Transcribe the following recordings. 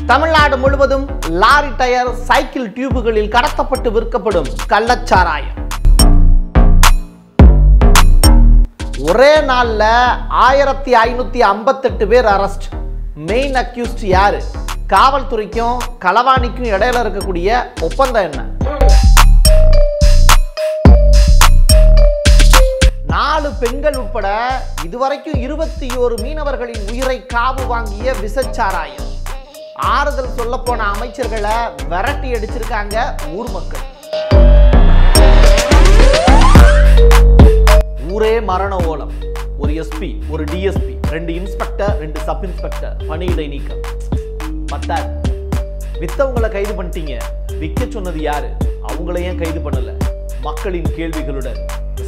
தமிழ்நாடு முழுவதும் lorry tyre cycle டியூபுகளில் கடத்தப்பட்டு விற்கப்படும் கள்ளச்சாராயம். ஒரே நாள்ல 1558 பேர் அரெஸ்ட். மெயின் அக்யூஸ்ட் யாரு? காவல்துறைக்கும் களவாணிக்கும் இடையில இருக்கக்கூடிய ஒப்பந்தம் என்ன? 4 பெண்கள் உட்பட இதுவரைக்கும் 21 மீனவர்களின் உயிரை காவு வாங்கிய விசச்சாராயம். ஆறுதல் சொல்ல போன அமைச்சர்களை விரட்டி அடிச்சிருக்காங்க ஊர் மக்கள். ஊரே மரண ஓலம். ஒரு எஸ்பி, ஒரு டிஎஸ்பி, 2 இன்ஸ்பெக்டர், 2 சப் இன்ஸ்பெக்டர் பணியிடை நீக்கம். பத்தாது, வித்தவங்களை கைது பண்ணிட்டீங்க, விற்க சொன்னது யாரு? அவங்களையும் கைது பண்ணல. மக்களின் கேள்விகளுடன்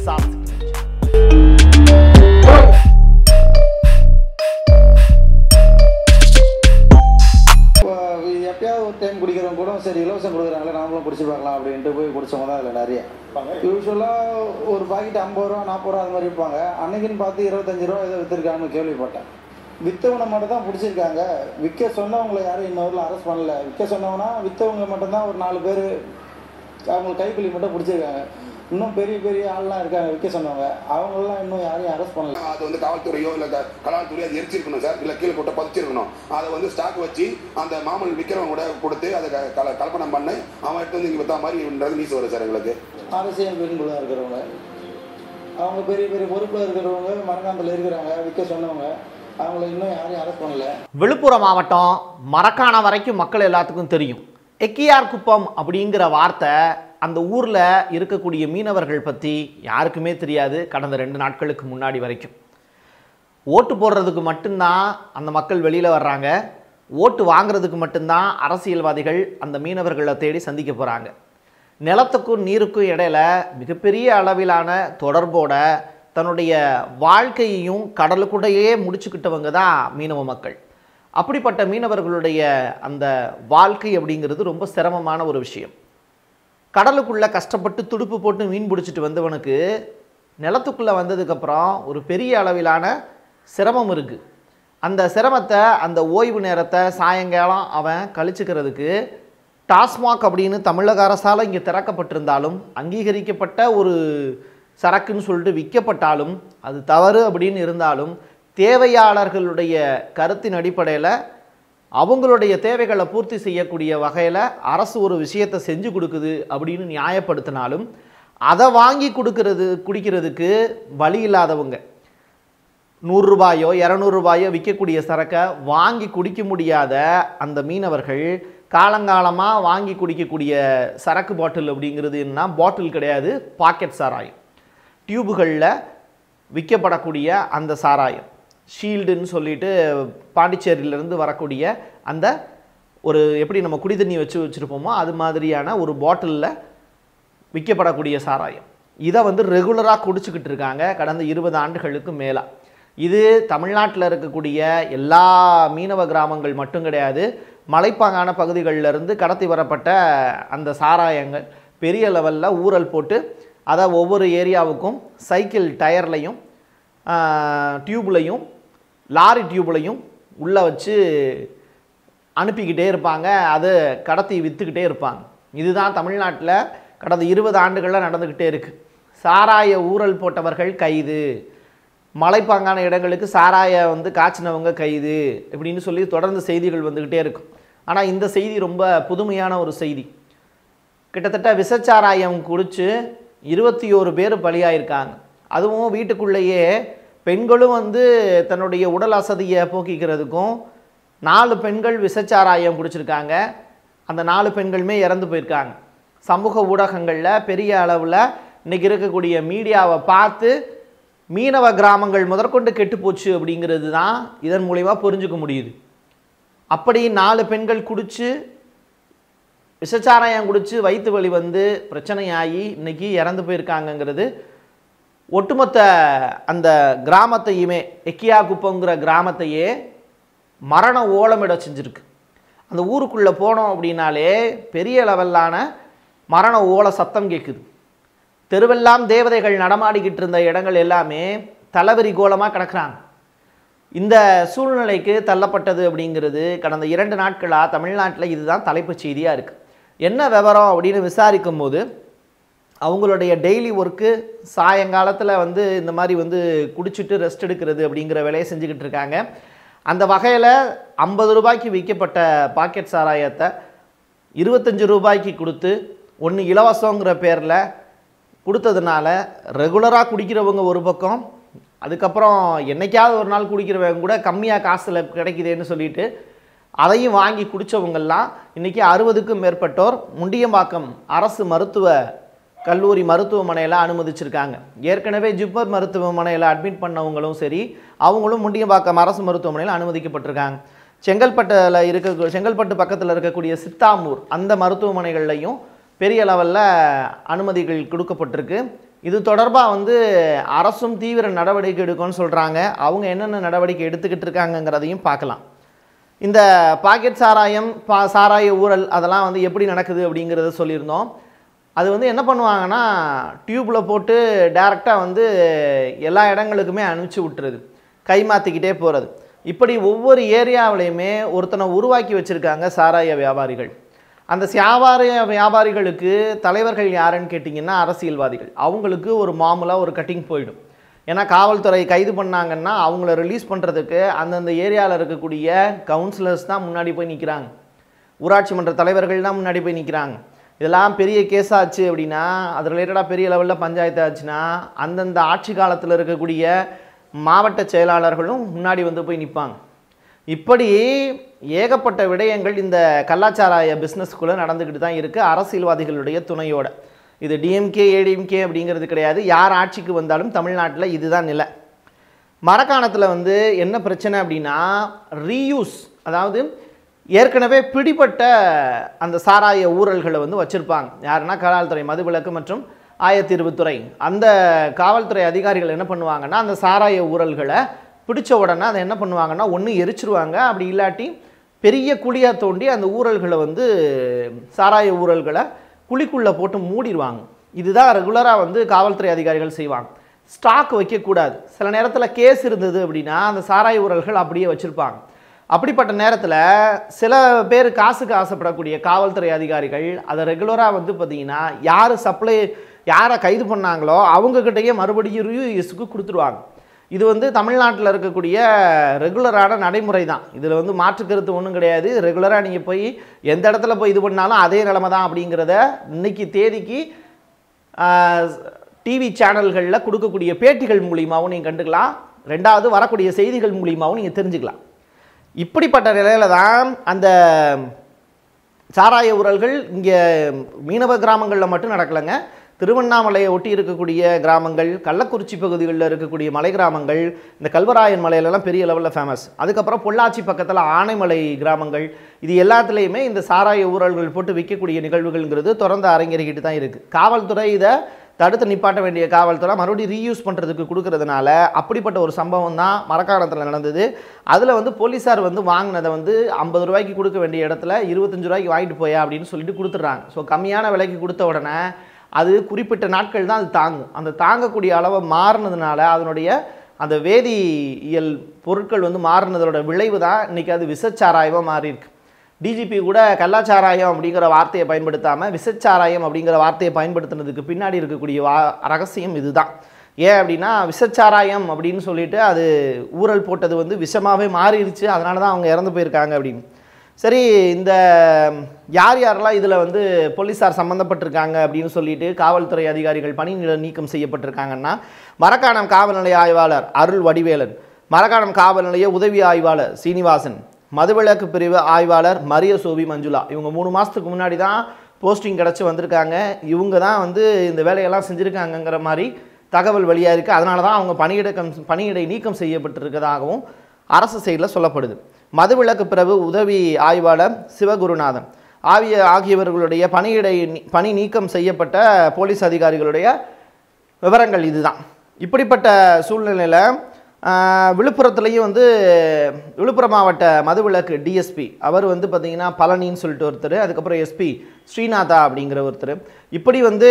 எப்பயாவது ஒரு டைம் குடிக்கிறவங்க கூட சரி இலவசம் கொடுக்குறாங்களே நாமளும் குடிச்சு பார்க்கலாம் அப்படின்ட்டு போய் குடிச்சவங்க தான் அதில் நிறைய. யூஸ்வலாக ஒரு பாக்கெட் 50 ரூபா 40 ரூபா அது மாதிரி விற்பாங்க. அன்னைக்குன்னு பார்த்து 25 ரூபா ஏதோ விற்றுருக்காங்கன்னு கேள்விப்பட்டேன். விற்றவனை மட்டும் தான் பிடிச்சிருக்காங்க. விற்க சொன்னவங்களை யாரும் இன்னொருல அரெஸ்ட் பண்ணல. விற்க சொன்னவனா விற்றவங்க மட்டும்தான் ஒரு 4 பேர் அவங்க கைப்பிள்ளி மட்டும் பிடிச்சிருக்காங்க. இன்னும் பெரிய பெரிய ஆள்லாம் இருக்காங்க விற்க சொன்னவங்க, அவங்களாம் இன்னும் யாரையும் அரெஸ்ட் பண்ணல. அது வந்து காவல்துறையோ இல்லை கலால்துறையோ அது எரிச்சிருக்கணும் சார், இல்லை கீழே கொட்ட பதிச்சிருக்கணும். அதை வந்து ஸ்டாக் வச்சு அந்த மாமல் விற்கிறவங்க கூட கொடுத்து அதை கல்பனம் பண்ணி அவன் எடுத்து வந்து இங்கே விற்றா மாதிரின்றது நியூஸ் வரும் சார் எங்களுக்கு. அரசியல் பெண்களாக இருக்கிறவங்க, அவங்க பெரிய பெரிய பொறுப்பில் இருக்கிறவங்க, மரக்காணத்தில் இருக்கிறாங்க விற்க சொன்னவங்க, அவங்கள இன்னும் யாரையும் அரெஸ்ட் பண்ணல. விழுப்புரம் மாவட்டம் மரக்காணம் வரைக்கும் மக்கள் எல்லாத்துக்கும் தெரியும். எக்கியார் குப்பம் அப்படிங்கிற வார்த்தை அந்த ஊரில் இருக்கக்கூடிய மீனவர்கள் பற்றி யாருக்குமே தெரியாது. கடந்த 2 நாட்களுக்கு முன்னாடி வரைக்கும் ஓட்டு போடுறதுக்கு மட்டும்தான் அந்த மக்கள் வெளியில் வர்றாங்க. ஓட்டு வாங்குறதுக்கு மட்டும்தான் அரசியல்வாதிகள் அந்த மீனவர்களை தேடி சந்திக்க போகிறாங்க. நிலத்துக்கும் நீருக்கும் இடையில மிகப்பெரிய அளவிலான தொடர்போட தன்னுடைய வாழ்க்கையையும் கடலுக்குடையே முடிச்சுக்கிட்டவங்க தான் மீனவ மக்கள். அப்படிப்பட்ட மீனவர்களுடைய அந்த வாழ்க்கை அப்படிங்கிறது ரொம்ப சிரமமான ஒரு விஷயம். கடலுக்குள்ளே கஷ்டப்பட்டு துடுப்பு போட்டு மீன் பிடிச்சிட்டு வந்தவனுக்கு நிலத்துக்குள்ளே வந்ததுக்கப்புறம் ஒரு பெரிய அளவிலான சிரமம் இருக்குது. அந்த சிரமத்தை, அந்த ஓய்வு நேரத்தை சாயங்காலம் அவன் கழிச்சுக்கிறதுக்கு டாஸ்மாக் அப்படின்னு தமிழக அரசால் இங்கே திறக்கப்பட்டிருந்தாலும், அங்கீகரிக்கப்பட்ட ஒரு சரக்குன்னு சொல்லிட்டு விற்கப்பட்டாலும், அது தவறு அப்படின்னு இருந்தாலும், தேவையாளர்களுடைய கருத்தின் அடிப்படையில் அவங்களுடைய தேவைகளை பூர்த்தி செய்யக்கூடிய வகையில் அரசு ஒரு விஷயத்தை செஞ்சு கொடுக்குது அப்படின்னு நியாயப்படுத்தினாலும், அதை வாங்கி குடிக்கிறதுக்கு வழி இல்லாதவங்க 100 ரூபாயோ 200 ரூபாயோ விற்கக்கூடிய சரக்கை வாங்கி குடிக்க முடியாத அந்த மீனவர்கள் காலங்காலமாக வாங்கி குடிக்கக்கூடிய சரக்கு பாட்டில் அப்படிங்கிறது என்ன? பாட்டில் கிடையாது, பாக்கெட் சாராயம். டியூபுகளில் விற்கப்படக்கூடிய அந்த சாராயம், ஷீல்டுன்னு சொல்லிட்டு பாண்டிச்சேரியிலேருந்து வரக்கூடிய அந்த ஒரு எப்படி நம்ம குடி தண்ணி வச்சுருப்போமோ அது மாதிரியான ஒரு பாட்டிலில் விற்கப்படக்கூடிய சாராயம். இதை வந்து ரெகுலராக குடிச்சிக்கிட்டு இருக்காங்க கடந்த 20 ஆண்டுகளுக்கு மேலே. இது தமிழ்நாட்டில் இருக்கக்கூடிய எல்லா மீனவ கிராமங்கள் மட்டும் கிடையாது, மலைப்பாங்கான பகுதிகளிலிருந்து கடத்தி வரப்பட்ட அந்த சாராயங்கள் பெரிய லெவலில் ஊறல் போட்டு அதை ஒவ்வொரு ஏரியாவுக்கும் சைக்கிள் டயர்லையும் டியூப்லையும் லாரி டியூப்லையும் உள்ளே வச்சு அனுப்பிக்கிட்டே இருப்பாங்க. அது கடத்தி விற்றுக்கிட்டே இருப்பாங்க. இதுதான் தமிழ்நாட்டில் கடந்த 20 ஆண்டுகளில் நடந்துக்கிட்டே இருக்குது. சாராய ஊறல் போட்டவர்கள் கைது, மலைப்பாங்கான இடங்களுக்கு சாராய வந்து காய்ச்சினவங்க கைது இப்படின்னு சொல்லி தொடர்ந்து செய்திகள் வந்துக்கிட்டே இருக்கும். ஆனால் இந்த செய்தி ரொம்ப புதுமையான ஒரு செய்தி. கிட்டத்தட்ட விசச்சாராயம் குடித்து 21 பேர் பலியாயிருக்காங்க. அதுவும் வீட்டுக்குள்ளேயே பெண்களும் வந்து தன்னுடைய உடல் அசதியை போக்கிக்கிறதுக்கும் 4 பெண்கள் விசச்சாராயம் குடிச்சிருக்காங்க. அந்த 4 பெண்களுமே இறந்து போயிருக்காங்க. சமூக ஊடகங்களில் பெரிய அளவில் இன்றைக்கி இருக்கக்கூடிய மீடியாவை பார்த்து மீனவ கிராமங்கள் முதற்கொண்டு கெட்டுப்போச்சு அப்படிங்கிறது தான் இதன் மூலிமா புரிஞ்சுக்க முடியுது. அப்படி 4 பெண்கள் குடித்து விசச்சாராயம் குடித்து வயிற்று வலி வந்து பிரச்சனையாகி இன்றைக்கி இறந்து போயிருக்காங்கங்கிறது ஒட்டுமொத்த அந்த கிராமத்தையுமே, எக்கியா குப்பங்கிற கிராமத்தையே மரண ஓலமிட செஞ்சுருக்கு. அந்த ஊருக்குள்ளே போனோம் அப்படின்னாலே பெரிய லெவலான மரண ஓல சத்தம் கேட்குது. தெருவெல்லாம் தேவதைகள் நடமாடிக்கிட்டு இருந்த இடங்கள் எல்லாமே தலைவரி கோலமாக கிடக்குறாங்க. இந்த சூழ்நிலைக்கு தள்ளப்பட்டது அப்படிங்கிறது கடந்த 2 நாட்களாக தமிழ்நாட்டில் இதுதான் தலைப்புச் செய்தியாக இருக்குது. என்ன விவரம் அப்படின்னு விசாரிக்கும் போது அவங்களுடைய டெய்லி ஒர்க்கு சாயங்காலத்தில் வந்து இந்த மாதிரி வந்து குடிச்சிட்டு ரெஸ்ட் எடுக்கிறது அப்படிங்கிற வேலையை செஞ்சுக்கிட்டு இருக்காங்க. அந்த வகையில் 50 ரூபாய்க்கு விற்கப்பட்ட பாக்கெட் சாராயத்தை 25 ரூபாய்க்கு கொடுத்து ஒன்று இலவசங்கிற பேரில் கொடுத்ததுனால ரெகுலராக குடிக்கிறவங்க ஒரு பக்கம், அதுக்கப்புறம் என்றைக்காவது ஒரு நாள் குடிக்கிறவங்க கூட கம்மியாக காசில் கிடைக்குதுன்னு சொல்லிட்டு அதையும் வாங்கி குடித்தவங்கெல்லாம் இன்றைக்கி 60க்கும் மேற்பட்டோர் முண்டியம்பாக்கம் அரசு மருத்துவ கல்லூரி மருத்துவமனையில் அனுமதிச்சிருக்காங்க. ஏற்கனவே ஜிப்மர் மருத்துவமனையில் அட்மிட் பண்ணவங்களும் சரி, அவங்களும் முண்டியம்பாக்கம் அரசு மருத்துவமனையில் அனுமதிக்கப்பட்டிருக்காங்க. செங்கல்பட்டு பக்கத்தில் இருக்கக்கூடிய சித்தாமூர் அந்த மருத்துவமனைகள்லையும் பெரிய லெவலில் அனுமதிகள் கொடுக்கப்பட்டிருக்கு. இது தொடர்பாக வந்து அரசும் தீவிர நடவடிக்கை எடுக்கும்னு சொல்கிறாங்க. அவங்க என்னென்ன நடவடிக்கை எடுத்துக்கிட்டு இருக்காங்கங்கிறதையும் பார்க்கலாம். இந்த பாக்கெட் சாராயம் சாராய ஊழல் அதெல்லாம் வந்து எப்படி நடக்குது அப்படிங்கிறத சொல்லியிருந்தோம். அது வந்து என்ன பண்ணுவாங்கன்னா டியூப்பில் போட்டு டைரெக்டாக வந்து எல்லா இடங்களுக்குமே அனுப்பிச்சி விட்டுறது, கை மாற்றிக்கிட்டே போகிறது. இப்படி ஒவ்வொரு ஏரியாவிலையுமே ஒருத்தனை உருவாக்கி வச்சுருக்காங்க சாராய வியாபாரிகள். அந்த சாராய வியாபாரிகளுக்கு தலைவர்கள் யாருன்னு கேட்டிங்கன்னா அரசியல்வாதிகள். அவங்களுக்கு ஒரு மாமூலாக ஒரு கட்டிங் போயிடும். ஏன்னா காவல்துறை கைது பண்ணாங்கன்னா அவங்கள ரிலீஸ் பண்ணுறதுக்கு அந்தந்த ஏரியாவில் இருக்கக்கூடிய கவுன்சிலர்ஸ் தான் முன்னாடி போய் நிற்கிறாங்க, ஊராட்சி மன்ற தலைவர்கள் தான் முன்னாடி போய் நிற்கிறாங்க. இதெல்லாம் பெரிய கேஸ் ஆச்சு அப்படின்னா, அது ரிலேட்டடாக பெரிய லெவலில் பஞ்சாயத்து ஆச்சுன்னா அந்தந்த ஆட்சி காலத்தில் இருக்கக்கூடிய மாவட்ட செயலாளர்களும் முன்னாடி வந்து போய் நிற்பாங்க. இப்படி ஏகப்பட்ட விடயங்கள் இந்த கள்ளச்சாராய பிஸ்னஸ்குள்ளே நடந்துக்கிட்டு தான் இருக்குது அரசியல்வாதிகளுடைய துணையோட. இது டிஎம்கே ஏடிஎம்கே அப்படிங்கிறது கிடையாது. யார் ஆட்சிக்கு வந்தாலும் தமிழ்நாட்டில் இதுதான் நிலை. மரக்காணத்தில் வந்து என்ன பிரச்சனை அப்படின்னா ரீயூஸ், அதாவது ஏற்கனவே பிடிப்பட்ட அந்த சாராய ஊழல்களை வந்து வச்சுருப்பாங்க. யாருன்னா காவல்துறை மதுவிலக்கு மற்றும் ஆயத்தீர்வுத்துறை அந்த காவல்துறை அதிகாரிகள் என்ன பண்ணுவாங்கன்னா அந்த சாராய ஊழல்களை பிடிச்ச உடனே அதை என்ன பண்ணுவாங்கன்னா ஒன்று எரிச்சிருவாங்க, அப்படி இல்லாட்டி பெரிய குழியாக தோண்டி அந்த ஊழல்களை வந்து சாராய ஊழல்களை குழிக்குள்ளே போட்டு மூடிடுவாங்க. இதுதான் ரெகுலராக வந்து காவல்துறை அதிகாரிகள் செய்வாங்க. ஸ்டாக் வைக்கக்கூடாது. சில நேரத்தில் கேஸ் இருந்தது அப்படின்னா அந்த சாராய ஊழல்கள் அப்படியே வச்சுருப்பாங்க. அப்படிப்பட்ட நேரத்தில் சில பேர் காசுக்கு ஆசைப்படக்கூடிய காவல்துறை அதிகாரிகள் அதை ரெகுலராக வந்து பார்த்திங்கன்னா யாரை கைது பண்ணாங்களோ அவங்கக்கிட்டேயே மறுபடியும் ரிவ்யூஸ்க்கு கொடுத்துருவாங்க. இது வந்து தமிழ்நாட்டில் இருக்கக்கூடிய ரெகுலரான நடைமுறை தான். இதில் வந்து மாற்று கருத்து ஒன்றும் கிடையாது. ரெகுலராக நீங்கள் போய் எந்த இடத்துல போய் இது பண்ணாலும் அதே நிலைமை தான் அப்படிங்கிறத இன்றைக்கி தேதிக்கு டிவி சேனல்களில் கொடுக்கக்கூடிய பேட்டிகள் மூலியமாகவும் நீங்கள் கண்டுக்கலாம். ரெண்டாவது வரக்கூடிய செய்திகள் மூலியமாகவும் நீங்கள் தெரிஞ்சுக்கலாம். இப்படிப்பட்ட நிலையில தான் அந்த சாராய ஊழல்கள் இங்கே மீனவ கிராமங்களில் மட்டும் நடக்கலைங்க. திருவண்ணாமலையை ஒட்டி இருக்கக்கூடிய கிராமங்கள், கள்ளக்குறிச்சி பகுதிகளில் இருக்கக்கூடிய மலை கிராமங்கள், இந்த கல்வராயன் மலையிலலாம் பெரிய லெவலில் ஃபேமஸ். அதுக்கப்புறம் பொள்ளாச்சி பக்கத்தில் ஆனைமலை கிராமங்கள், இது எல்லாத்துலேயுமே இந்த சாராய ஊழல்கள் போட்டு விற்கக்கூடிய நிகழ்வுகள்ங்கிறது தொடர்ந்து அரங்கேறிக்கிட்டு தான் இருக்குது. காவல்துறை இதை தடுத்து நிப்பாட்ட வேண்டிய காவல்துறை மறுபடியும் ரீயூஸ் பண்ணுறதுக்கு கொடுக்கறதுனால அப்படிப்பட்ட ஒரு சம்பவம் தான் மரக்காணத்தில் நடந்தது. அதில் வந்து போலீஸார் வந்து வாங்கினதை வந்து 50 ரூபாய்க்கு கொடுக்க வேண்டிய இடத்துல 25 ரூபாய்க்கு வாங்கிட்டு போயா அப்படின்னு சொல்லிட்டு கொடுத்துட்றாங்க. ஸோ கம்மியான விலைக்கு கொடுத்த உடனே அது குறிப்பிட்ட நாட்கள் தான் அது தாங்கும். அந்த தாங்கக்கூடிய அளவை மாறினதுனால அதனுடைய அந்த வேதியியல் பொருட்கள் வந்து மாறினதோட விளைவு தான் இன்றைக்கி அது விஷச்சாராயமாக மாறியிருக்கு. டிஜிபி கூட கள்ளச்சாராயம் அப்படிங்கிற வார்த்தையை பயன்படுத்தாமல் விஷச்சாராயம் அப்படிங்கிற வார்த்தையை பயன்படுத்துனதுக்கு பின்னாடி இருக்கக்கூடிய ரகசியம் இதுதான். ஏன் அப்படின்னா விஷச்சாராயம் அப்படின்னு சொல்லிட்டு அது ஊழல் போட்டது வந்து விஷமாகவே மாறிடுச்சு, அதனால தான் அவங்க இறந்து போயிருக்காங்க அப்படின்னு. சரி, இந்த யாரெல்லாம் இதில் வந்து போலீஸார் சம்மந்தப்பட்டிருக்காங்க அப்படின்னு சொல்லிட்டு காவல்துறை அதிகாரிகள் பணி நீக்கம் செய்யப்பட்டிருக்காங்கன்னா மரக்காணம் காவல் நிலைய ஆய்வாளர் அருள் வடிவேலன், மரக்காணம் காவல் நிலைய உதவி ஆய்வாளர் சீனிவாசன், மதுவிலக்கு பிரிவு ஆய்வாளர் மரிய சோபி மஞ்சுளா, இவங்க 3 மாதத்துக்கு முன்னாடி தான் போஸ்டிங் கிடச்சி வந்திருக்காங்க. இவங்க தான் வந்து இந்த வேலையெல்லாம் செஞ்சுருக்காங்கங்கிற மாதிரி தகவல் வெளியாக இருக்குது. அதனால தான் அவங்க பணியிடை நீக்கம் செய்யப்பட்டிருக்கிறதாகவும் அரசு சைடில் சொல்லப்படுது. மதுவிலக்கு பிரிவு உதவி ஆய்வாளர் சிவகுருநாதன் ஆகியவர்களுடைய பணி நீக்கம் செய்யப்பட்ட போலீஸ் அதிகாரிகளுடைய விவரங்கள் இதுதான். இப்படிப்பட்ட சூழ்நிலையில் விழுப்புரத்துலேயும் வந்து விழுப்புரம் மாவட்ட மதுவிலக்கு டிஎஸ்பி அவர் வந்து பார்த்திங்கன்னா பழனின்னு சொல்லிட்டு ஒருத்தர், அதுக்கப்புறம் எஸ்பி ஸ்ரீநாதா அப்படிங்கிற ஒருத்தர், இப்படி வந்து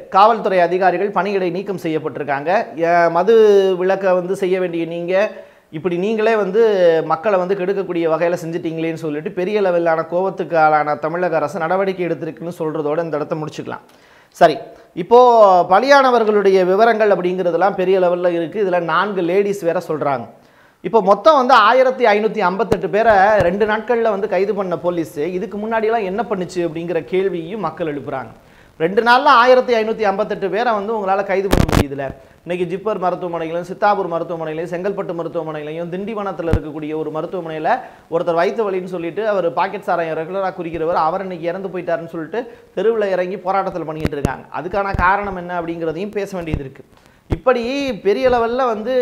காவல்துறை அதிகாரிகள் பணியிடை நீக்கம் செய்யப்பட்டிருக்காங்க. மது விலக்கை வந்து செய்ய வேண்டிய நீங்கள் இப்படி நீங்களே வந்து மக்களை வந்து கெடுக்கக்கூடிய வகையில் செஞ்சிட்டீங்களேன்னு சொல்லிட்டு பெரிய லெவலான கோபத்துக்கு ஆளான தமிழக அரசு நடவடிக்கை எடுத்திருக்குன்னு சொல்கிறதோடு இந்த இடத்த முடிச்சுக்கலாம். சரி, இப்போது பலியானவர்களுடைய விவரங்கள் அப்படிங்கிறதுலாம் பெரிய லெவலில் இருக்குது. இதில் 4 லேடிஸ் வேறு சொல்கிறாங்க. இப்போ மொத்தம் வந்து 1558 பேரை 2 நாட்களில் வந்து கைது பண்ண போலீஸு இதுக்கு முன்னாடியெல்லாம் என்ன பண்ணுச்சு அப்படிங்கிற கேள்வியும் மக்கள் எழுப்புறாங்க. 2 நாளில் 1558 பேரை வந்து உங்களால் கைது பண்ண முடியுதுல. இன்றைக்கி ஜிப்பர் மருத்துவமனையிலையும், சித்தாபூர் மருத்துவமனையிலையும், செங்கல்பட்டு மருத்துவமனையிலையும், திண்டிவனத்தில் இருக்கக்கூடிய ஒரு மருத்துவமனையில் ஒருத்தர் வயிற்று வலின்னு சொல்லிட்டு அவர் பாக்கெட் சாராயம் ரெகுலராக குறிக்கிறவர் அவர் இன்றைக்கி இறந்து போயிட்டாருன்னு சொல்லிட்டு தெருவில் இறங்கி போராட்டத்தில் பண்ணிக்கிட்டு இருக்காங்க. அதுக்கான காரணம் என்ன அப்படிங்கிறதையும் பேச வேண்டியது இருக்குது. இப்படி பெரிய லெவலில் வந்து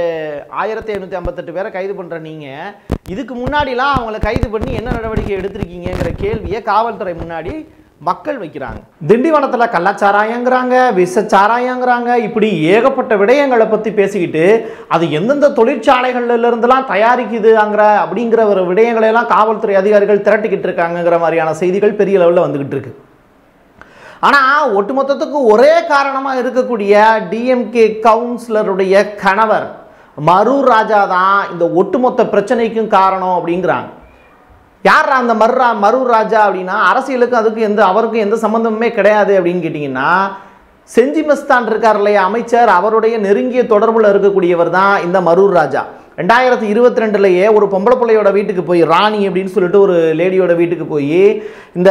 1558 பேரை கைது பண்ணுற நீங்கள் இதுக்கு முன்னாடிலாம் அவங்கள கைது பண்ணி என்ன நடவடிக்கை எடுத்திருக்கீங்கிற கேள்வியை காவல்துறை முன்னாடி மக்கள் வைக்கிறாங்க. திண்டிவனத்தில் கள்ளச்சாராயங்கிறாங்க, விஷச்சாராயங்கிறாங்க, இப்படி ஏகப்பட்ட விடயங்களை பற்றி பேசிக்கிட்டு அது எந்தெந்த தொழிற்சாலைகள்லேருந்துலாம் தயாரிக்குதுங்கிற அப்படிங்கிற ஒரு விடயங்களையெல்லாம் காவல்துறை அதிகாரிகள் திரட்டிக்கிட்டு இருக்காங்கிற மாதிரியான செய்திகள் பெரிய லெவலில் வந்துக்கிட்டு இருக்கு. ஆனால் ஒட்டுமொத்தத்துக்கு ஒரே காரணமாக இருக்கக்கூடிய டிஎம்கே கவுன்சிலருடைய கணவர் மருராஜா தான் இந்த ஒட்டுமொத்த பிரச்சனைக்கும் காரணம் அப்படிங்கிறாங்க. யார் அந்த மருராஜா அப்படின்னா அரசியலுக்கும் அதுக்கும் அவருக்கும் எந்த சம்பந்தமுமே கிடையாது அப்படின்னு கேட்டிங்கன்னா செஞ்சி மஸ்தான் இருக்கார் இல்லையா அமைச்சர், அவருடைய நெருங்கிய தொடர்பில் இருக்கக்கூடியவர் தான் இந்த மருராஜா. 2022 ஒரு பொம்பளை பிள்ளையோட வீட்டுக்கு போய் ராணி அப்படின்னு சொல்லிட்டு ஒரு லேடியோட வீட்டுக்கு போய் இந்த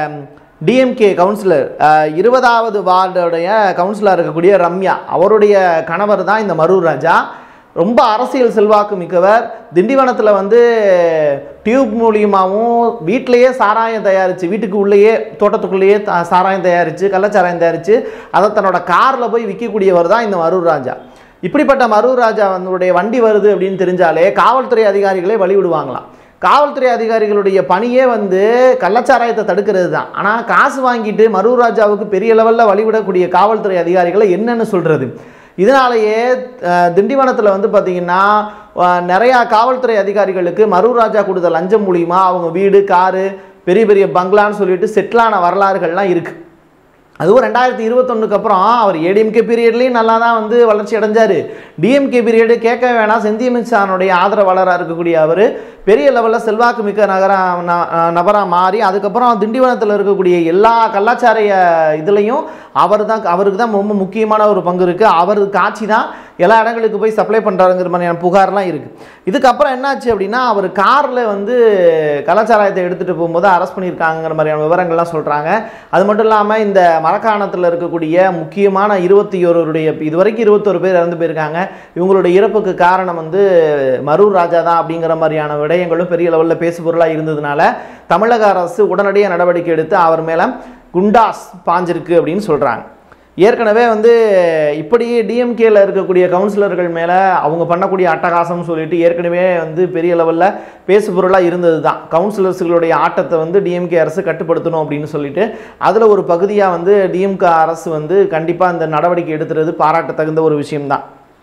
டிஎம்கே கவுன்சிலர் 20வது வார்டுடைய கவுன்சிலராக இருக்கக்கூடிய ரம்யா அவருடைய கணவர் தான் இந்த மருராஜா. ரொம்ப அரசியல் செல்வாக்கு மிக்கவர். திண்டிவனத்தில் வந்து டியூப் மூலியமாகவும் வீட்டிலையே சாராயம் தயாரித்து வீட்டுக்கு உள்ளேயே தோட்டத்துக்குள்ளேயே சாராயம் தயாரித்து கள்ளச்சாராயம் தயாரித்து அதை தன்னோட காரில் போய் விற்கக்கூடியவர் தான் இந்த மருராஜா. இப்படிப்பட்ட மருராஜா அவனுடைய வண்டி வருது அப்படின்னு தெரிஞ்சாலே காவல்துறை அதிகாரிகளே வழிவிடுவாங்களாம். காவல்துறை அதிகாரிகளுடைய பணியே வந்து கள்ளச்சாராயத்தை தடுக்கிறது தான். ஆனால் காசு வாங்கிட்டு மருராஜாவுக்கு பெரிய லெவலில் வழிவிடக்கூடிய காவல்துறை அதிகாரிகளை என்னென்னு சொல்கிறது. இதனாலேயே திண்டிவனத்தில் வந்து பார்த்திங்கன்னா நிறையா காவல்துறை அதிகாரிகளுக்கு மருராஜா கொடுத்த லஞ்சம் மூலிமா அவங்க வீடு காரு பெரிய பெரிய பங்களான்னு சொல்லிட்டு செட்டிலான வரலாறுகள்லாம் இருக்குது. அதுவும் 2021 அப்புறம் அவர் ஏடிஎம்கே பீரியட்லேயும் நல்லா தான் வந்து வளர்ச்சி அடைஞ்சார். டிஎம்கே பீரியடு கேட்க வேணாம், செந்திமின்சானுடைய ஆதரவாளராக இருக்கக்கூடிய அவர் பெரிய லெவலில் செல்வாக்கு மிக்க நபராக மாறி அதுக்கப்புறம் திண்டிவனத்தில் இருக்கக்கூடிய எல்லா கலாச்சாரிய இதுலேயும் அவருக்கு தான் ரொம்ப முக்கியமான ஒரு பங்கு இருக்குது. அவர் காட்சி தான் எல்லா இடங்களுக்கு போய் சப்ளை பண்ணுறாருங்கிற மாதிரியான புகார்லாம் இருக்குது. இதுக்கப்புறம் என்னாச்சு அப்படின்னா அவர் காரில் வந்து கலாச்சாரத்தை எடுத்துகிட்டு போகும்போது அரெஸ்ட் பண்ணியிருக்காங்கிற மாதிரியான விவரங்கள்லாம் சொல்கிறாங்க. அது மட்டும் இல்லாமல் இந்த மரக்காணத்தில் இருக்கக்கூடிய முக்கியமான 21 இதுவரைக்கும் 21 பேர் இறந்து போயிருக்காங்க. இவங்களுடைய இறப்புக்கு காரணம் வந்து மருராஜா தான் அப்படிங்கிற மாதிரியான விடயங்களும் பெரிய லெவலில் பேசுபொருளாக இருந்ததுனால தமிழக அரசு உடனடியாக நடவடிக்கை எடுத்து அவர் மேலே குண்டாஸ் பாஞ்சிருக்கு அப்படின்னு சொல்கிறாங்க. ஏற்கனவே வந்து இப்படியே டிஎம்கேல இருக்கக்கூடிய கவுன்சிலர்கள் மேலே அவங்க பண்ணக்கூடிய அட்டகாசம் சொல்லிட்டு ஏற்கனவே வந்து பெரிய லெவலில் பேசுபொருளாக இருந்தது தான். கவுன்சிலர்ஸுகளுடைய ஆட்டத்தை வந்து டிஎம்கே அரசு கட்டுப்படுத்தணும் அப்படின்னு சொல்லிட்டு அதில் ஒரு பகுதியாக வந்து டிஎம்கே அரசு வந்து கண்டிப்பாக இந்த நடவடிக்கை எடுத்துறது பாராட்ட தகுந்த ஒரு விஷயம்தான்.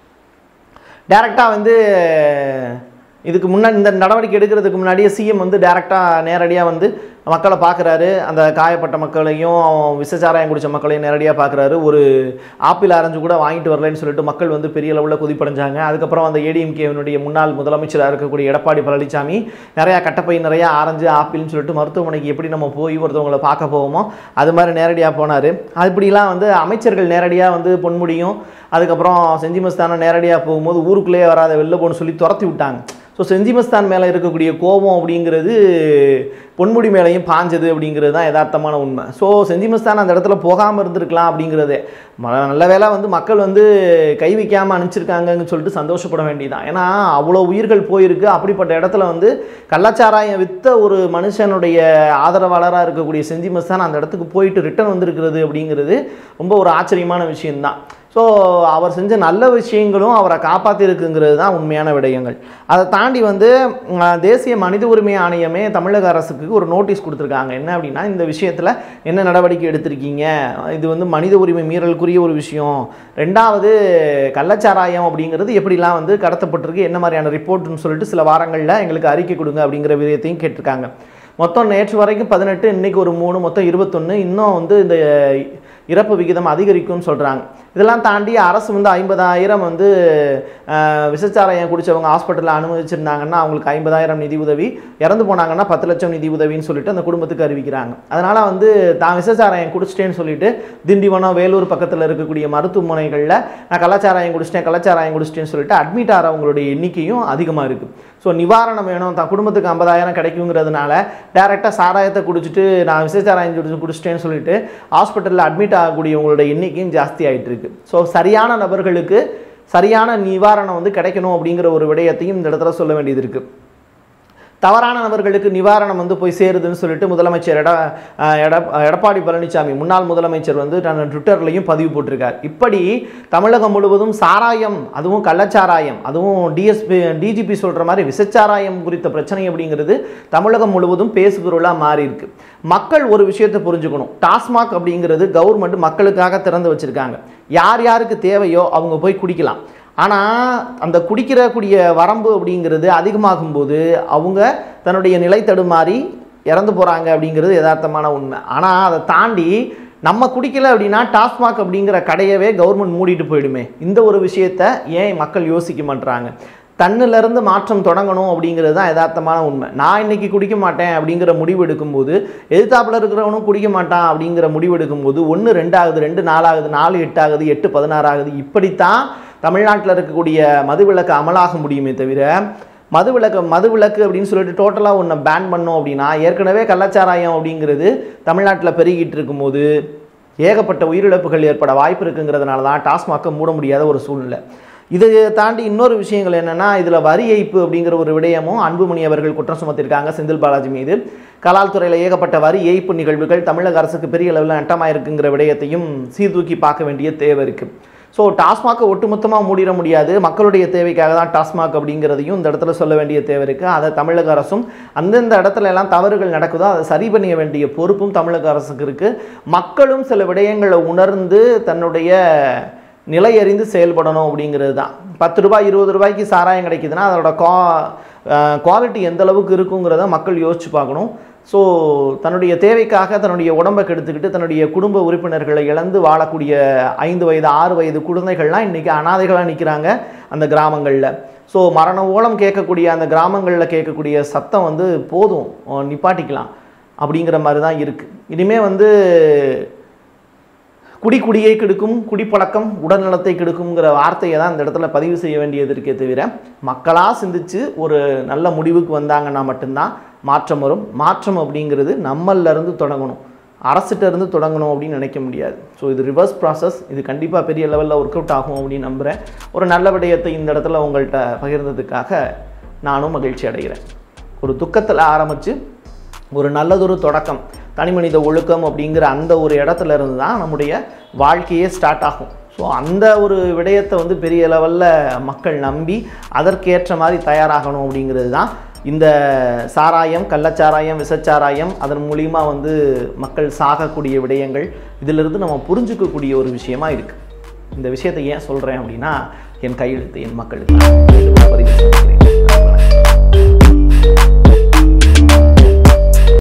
டைரெக்டாக வந்து இதுக்கு முன்னாடி இந்த நடவடிக்கை எடுக்கிறதுக்கு முன்னாடியே சிஎம் வந்து டைரெக்டாக நேரடியாக வந்து மக்களை பார்க்குறாரு. அந்த காயப்பட்ட மக்களையும் விஷச்சாராயம் குடித்த மக்களையும் நேரடியாக பார்க்குறாரு. ஒரு ஆப்பிள் ஆரஞ்சு கூட வாங்கிட்டு வரலன்னு சொல்லிட்டு மக்கள் வந்து பெரிய லெவலில் கொதிப்படைஞ்சாங்க. அதுக்கப்புறம் அந்த ஏடிஎம்கேவினுடைய முன்னாள் முதலமைச்சராக இருக்கக்கூடிய எடப்பாடி பழனிசாமி நிறையா கட்டப்பை நிறையா ஆரஞ்சு ஆப்பிள்னு சொல்லிட்டு மருத்துவமனைக்கு எப்படி நம்ம போய் ஒருத்தவங்களை பார்க்க போவோமோ அது மாதிரி நேரடியாக போனார். அப்படிலாம் வந்து அமைச்சர்கள் நேரடியாக வந்து பொன்முடியும் அதுக்கப்புறம் செஞ்சி மஸ்தானை நேரடியாக போகும்போது ஊருக்குள்ளேயே வராத வெளில போன்னு சொல்லி துரத்தி விட்டாங்க. ஸோ செஞ்சி மஸ்தான் மேலே இருக்கக்கூடிய கோபம் அப்படிங்கிறது பொன்முடி மேலேயும் பாஞ்சது அப்படிங்கிறது தான் யதார்த்தமான உண்மை. ஸோ செஞ்சி மஸ்தான் அந்த இடத்துல போகாமல் இருந்திருக்கலாம் அப்படிங்கிறது நல்ல வேளை வந்து மக்கள் வந்து கை வைக்காமல் அனுப்பிச்சிருக்காங்கன்னு சொல்லிட்டு சந்தோஷப்பட வேண்டியதான். ஏன்னா அவ்வளோ உயிர்கள் போயிருக்கு. அப்படிப்பட்ட இடத்துல வந்து கள்ளச்சாராயம் விற்ற ஒரு மனுஷனுடைய ஆதரவாளராக இருக்கக்கூடிய செஞ்சி மஸ்தான் அந்த இடத்துக்கு போயிட்டு ரிட்டர்ன் வந்திருக்கிறது அப்படிங்கிறது ரொம்ப ஒரு ஆச்சரியமான விஷயம்தான். ஸோ அவர் செஞ்ச நல்ல விஷயங்களும் அவரை காப்பாற்றிருக்குங்கிறது தான் உண்மையான விடயங்கள். அதை தாண்டி வந்து தேசிய மனித உரிமை ஆணையமே தமிழக அரசுக்கு ஒரு நோட்டீஸ் கொடுத்துருக்காங்க. என்ன அப்படின்னா இந்த விஷயத்தில் என்ன நடவடிக்கை எடுத்திருக்கீங்க, இது வந்து மனித உரிமை மீறலுக்குரிய ஒரு விஷயம். ரெண்டாவது கள்ளச்சாராயம் அப்படிங்கிறது எப்படிலாம் வந்து கடத்தப்பட்டிருக்கு, என்ன மாதிரியான ரிப்போர்ட்னு சொல்லிட்டு சில வாரங்களில் எங்களுக்கு அறிக்கை கொடுங்க அப்படிங்கிற விஷயத்தையும் கேட்டிருக்காங்க. மொத்தம் நேற்று வரைக்கும் 18, இன்றைக்கி ஒரு 3, மொத்தம் 21. இன்னும் வந்து இந்த இறப்பு விகிதம் அதிகரிக்கும்னு சொல்கிறாங்க. இதெல்லாம் தாண்டி அரசு வந்து 50,000 வந்து விஷச்சாராயம் குடித்தவங்க ஹாஸ்பிட்டலில் அனுமதிச்சிருந்தாங்கன்னா அவங்களுக்கு 50,000 நிதி உதவி, இறந்து போனாங்கன்னா 10 லட்சம் நிதி உதவின்னு சொல்லிட்டு அந்த குடும்பத்துக்கு அறிவிக்கிறாங்க. அதனால் வந்து தான் விஷச்சாராயம் குடிச்சிட்டேன்னு சொல்லிட்டு திண்டிவனம், வேலூர் பக்கத்தில் இருக்கக்கூடிய மருத்துவமனைகளில் நான் கள்ளச்சாராயம் குடிச்சிட்டேன்னு சொல்லிட்டு அட்மிட் ஆகிறவங்களுடைய எண்ணிக்கையும் அதிகமாக இருக்குது. ஸோ நிவாரணம் வேணும், தான் குடும்பத்துக்கு 50,000 கிடைக்குங்கிறதுனால டேரெக்டாக சாராயத்தை குடிச்சிட்டு நான் விஷச்சாராயம் குடிச்சிட்டேன்னு சொல்லிட்டு ஹாஸ்பிட்டலில் அட்மிட் ஆகக்கூடியவங்களோட எண்ணிக்கையும் ஜாஸ்தி ஆகிட்டு இருக்கு. ஸோ சரியான நபர்களுக்கு சரியான நிவாரணம் வந்து கிடைக்கணும் அப்படிங்கிற ஒரு விடயத்தையும் இந்த இடத்துல சொல்ல வேண்டியது இருக்குது. தவறான நபர்களுக்கு நிவாரணம் வந்து போய் சேருதுன்னு சொல்லிட்டு முதலமைச்சர் எடப்பாடி பழனிசாமி முன்னாள் முதலமைச்சர் வந்து தன் ட்விட்டர்லையும் பதிவு போட்டிருக்கார். இப்படி தமிழகம் முழுவதும் சாராயம், அதுவும் கள்ளச்சாராயம், அதுவும் டிஜிபி சொல்கிற மாதிரி விஷச்சாராயம் குறித்த பிரச்சனை அப்படிங்கிறது தமிழகம் முழுவதும் பேசுபொருளாக மாறி இருக்கு. மக்கள் ஒரு விஷயத்தை புரிஞ்சுக்கணும். டாஸ்மாக் அப்படிங்கிறது கவர்மெண்ட் மக்களுக்காக திறந்து வச்சுருக்காங்க. யார் யாருக்கு தேவையோ அவங்க போய் குடிக்கலாம். ஆனால் அந்த குடிக்கிறக்கூடிய வரம்பு அப்படிங்கிறது அதிகமாகும் போது அவங்க தன்னுடைய நிலை தடுமாறி இறந்து போகிறாங்க அப்படிங்கிறது யதார்த்தமான உண்மை. ஆனால் அதை தாண்டி நம்ம குடிக்கலை அப்படின்னா டாஸ்மாக் அப்படிங்கிற கடையவே கவர்மெண்ட் மூடிட்டு போயிடுமே. இந்த ஒரு விஷயத்தை ஏன் மக்கள் யோசிக்க மாட்டுறாங்க? தன்னிலிருந்து மாற்றம் தொடங்கணும் அப்படிங்கிறது தான் யதார்த்தமான உண்மை. நான் இன்னைக்கு குடிக்க மாட்டேன் அப்படிங்கிற முடிவு எடுக்கும்போது எதிர்த்தாப்பில் இருக்கிறவனும் குடிக்க மாட்டான் அப்படிங்கிற முடிவு எடுக்கும்போது 1 2 ஆகுது, 2 4 ஆகுது, 4 8 ஆகுது, 8 16 ஆகுது. இப்படித்தான் தமிழ்நாட்டில் இருக்கக்கூடிய மதுவிலக்கு அமலாக முடியுமே தவிர மதுவிலக்கு அப்படின்னு சொல்லிட்டு டோட்டலாக ஒன்று பேன் பண்ணோம் அப்படின்னா ஏற்கனவே கள்ளச்சாராயம் அப்படிங்கிறது தமிழ்நாட்டில் பெருகிட்டு இருக்கும்போது ஏகப்பட்ட உயிரிழப்புகள் ஏற்பட வாய்ப்பு இருக்குங்கிறதுனால தான் டாஸ்மாக்கை மூட முடியாத ஒரு சூழ்நிலை. இதை தாண்டி இன்னொரு விஷயங்கள் என்னென்னா, இதில் வரி ஏய்ப்பு அப்படிங்கிற ஒரு விடயமும் அன்புமணி அவர்கள் குற்றம் சுமத்திருக்காங்க செந்தில் பாலாஜி மீது. கலால் துறையில் ஏகப்பட்ட வரி ஏய்ப்பு நிகழ்வுகள் தமிழக அரசுக்கு பெரிய அளவில் நட்டமாக இருக்குங்கிற விடயத்தையும் சீர்தூக்கி பார்க்க வேண்டிய தேவை இருக்குது. ஸோ டாஸ்மாகை ஒட்டுமொத்தமாக மூடிட முடியாது. மக்களுடைய தேவைக்காக தான் டாஸ்மாக் அப்படிங்கிறதையும் இந்த இடத்துல சொல்ல வேண்டிய தேவை இருக்குது. அதை தமிழக அரசும் அந்தந்த இடத்துல எல்லாம் தவறுகள் நடக்குதோ அதை சரி பண்ண வேண்டிய பொறுப்பும் தமிழக அரசுக்கு இருக்குது. மக்களும் சில விடயங்களை உணர்ந்து தன்னுடைய நிலை அறிந்து செயல்படணும் அப்படிங்கிறது தான். 10 ரூபாய் 20 ரூபாய்க்கு சாராயம் கிடைக்குதுன்னா அதோட குவாலிட்டி எந்த அளவுக்கு இருக்குங்கிறத மக்கள் யோசிச்சு பார்க்கணும். ஸோ தன்னுடைய தேவைக்காக தன்னுடைய உடம்பை கெடுத்துக்கிட்டு தன்னுடைய குடும்ப உறுப்பினர்களை இழந்து வாழக்கூடிய 5 வயது 6 வயது குழந்தைகள்லாம் இன்றைக்கி அனாதைகளாக நிற்கிறாங்க அந்த கிராமங்களில். ஸோ மரண ஓலம் கேட்கக்கூடிய அந்த கிராமங்களில் கேட்கக்கூடிய சத்தம் வந்து போதும், நிப்பாட்டிக்கலாம் அப்படிங்கிற மாதிரி தான் இருக்குது. இனிமேல் வந்து குடியை கெடுக்கும், குடிப்பழக்கம் உடல்நலத்தை கெடுக்குங்கிற வார்த்தையை தான் இந்த இடத்துல பதிவு செய்ய வேண்டியது இருக்கே தவிர மக்களாக சிந்திச்சு ஒரு நல்ல முடிவுக்கு வந்தாங்கன்னா மட்டும்தான் மாற்றம் வரும். மாற்றம் அப்படிங்கிறது நம்மளிருந்து தொடங்கணும், அரசிட்ட இருந்து தொடங்கணும் அப்படின்னு நினைக்க முடியாது. ஸோ இது ரிவர்ஸ் ப்ராசஸ். இது கண்டிப்பாக பெரிய லெவலில் ஒர்க் அவுட் ஆகும் அப்படின்னு நம்புகிறேன். ஒரு நல்ல விடயத்தை இந்த இடத்துல உங்கள்கிட்ட பகிர்ந்ததுக்காக நானும் மகிழ்ச்சி அடைகிறேன். ஒரு துக்கத்தில் ஆரம்பித்து ஒரு நல்லதொரு தொடக்கம், தனிமனித ஒழுக்கம் அப்படிங்கிற அந்த ஒரு இடத்துல இருந்து தான் நம்முடைய வாழ்க்கையே ஸ்டார்ட் ஆகும். ஸோ அந்த ஒரு விடயத்தை வந்து பெரிய லெவலில் மக்கள் நம்பி அதற்கேற்ற மாதிரி தயாராகணும் அப்படிங்கிறது தான் இந்த சாராயம், கள்ளச்சாராயம், விஷச்சாராயம் அதன் மூலிமா வந்து மக்கள் சாகக்கூடிய விடயங்கள் இதிலிருந்து நம்ம புரிஞ்சுக்கக்கூடிய ஒரு விஷயமா இருக்குது. இந்த விஷயத்தை ஏன் சொல்கிறேன் அப்படின்னா என் கையெழுத்து என் மக்களுக்கு பதிவு செய்கிறேன்.